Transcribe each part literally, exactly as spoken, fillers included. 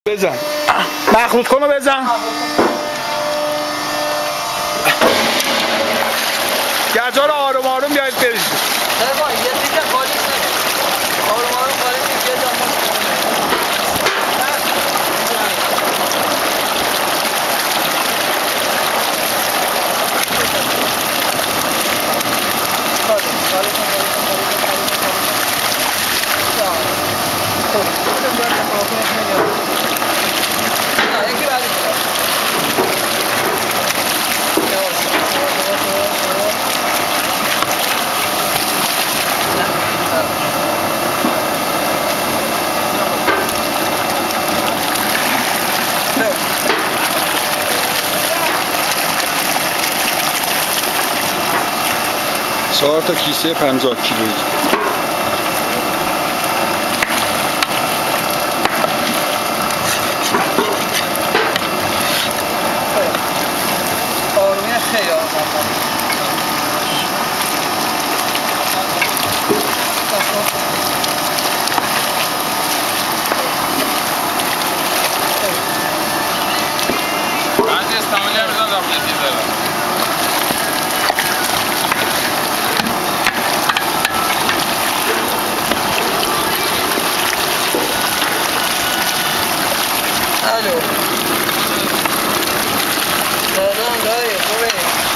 بزن مخلوط کن و بزن گجا رو آروم آروم بیایید برید چهار تا کیسه پنجاه کیلویی آرومی خیلی بعضی استعمالی هم میزن داخل دیزل الو دادم دایی خوبه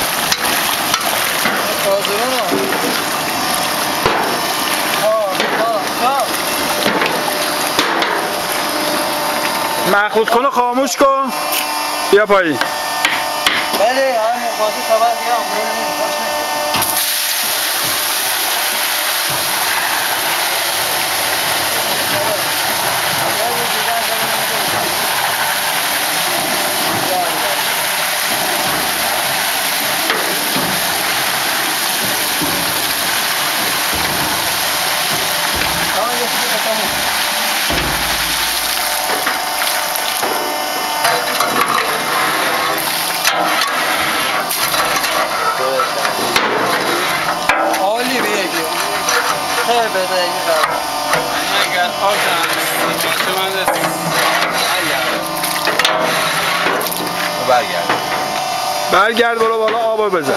کازرون مخلوط کن و خاموش کن بیا پایین بله هم مخاطی خبر دیگه عالی بیگی خیلی بده این قرار اگر آب دارم من دست برگرد برگرد برو بالا آب بزن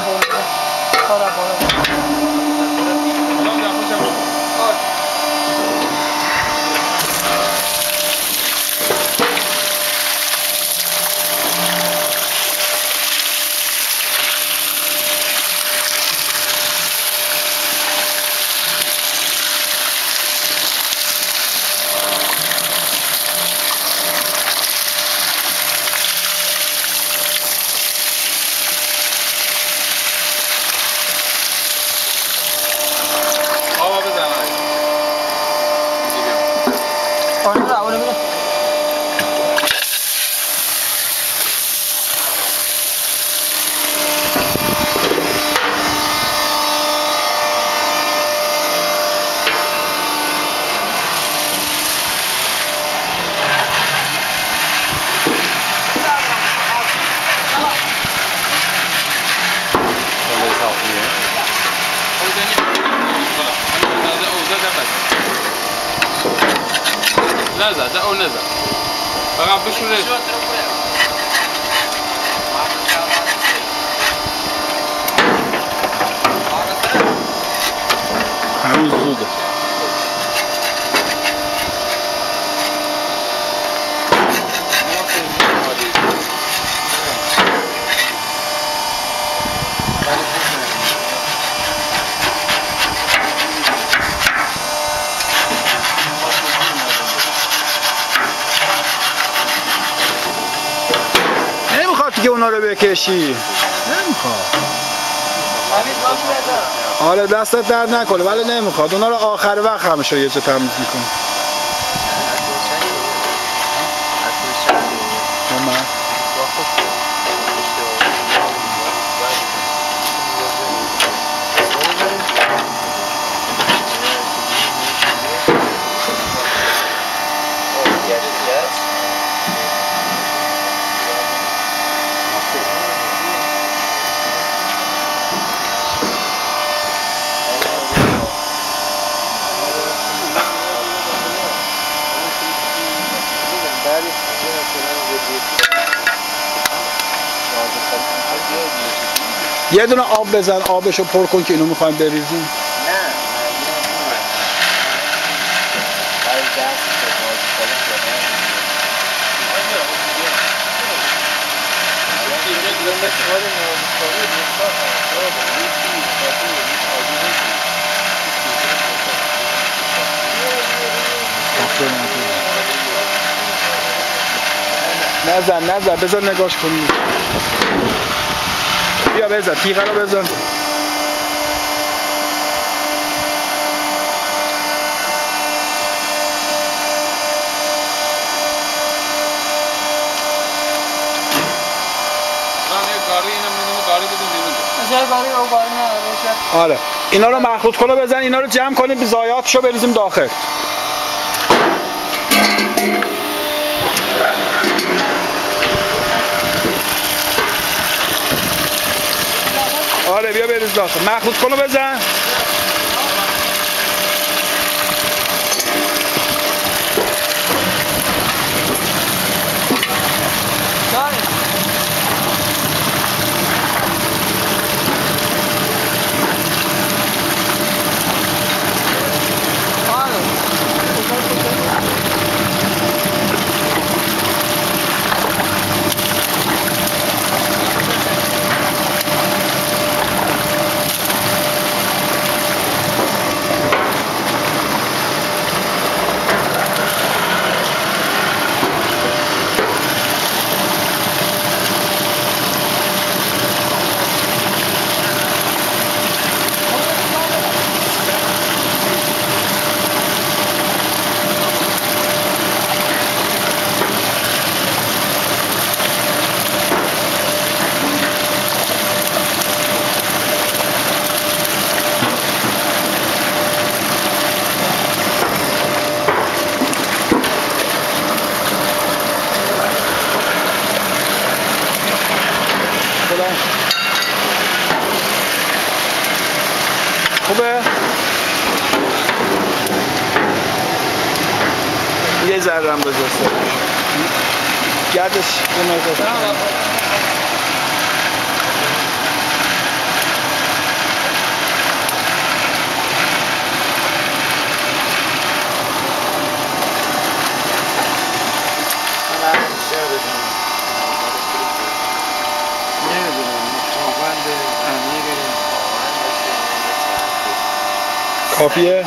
نزد ده اون نزد فقط بشوره هنوز زوده دیگه اونا رو بکشی نمیخواد آره دستت درد نکنه ولی نمیخواد اونا رو آخر وقت همیشه یه جا تمیز میکنه یه دونه آب بزن، آبشو پر کن که اینو میخوایم بریزیم. نزن نزن بذار نگاش کنیم. بیا بزن تیغه رو بزن. آره اینا رو مخلوط کنه بزن، اینا رو جمع کنیم، ضایعاتشو بریزیم داخل. آره بیا بریز داخل، مخلوط کنه بزن. خوبه؟ یه ذره هم بذار گردش یه مقدار. کافیه؟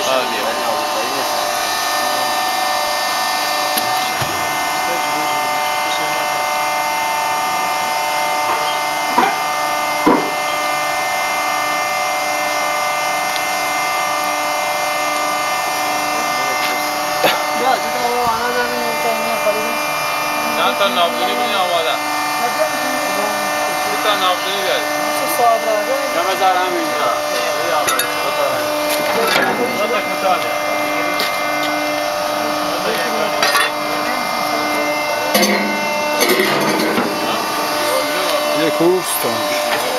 چند تا ناودونی بودی آماده؟ چند تا ناودونی بیاری؟ یا بذار همینجا.